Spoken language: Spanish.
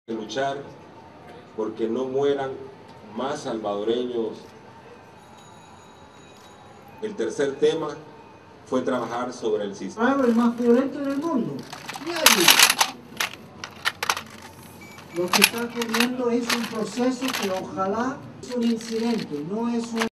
luchar porque no mueran más salvadoreños. El tercer tema fue trabajar sobre el sistema. El más violento del mundo. Lo que está ocurriendo es un proceso que ojalá es un incidente, no es un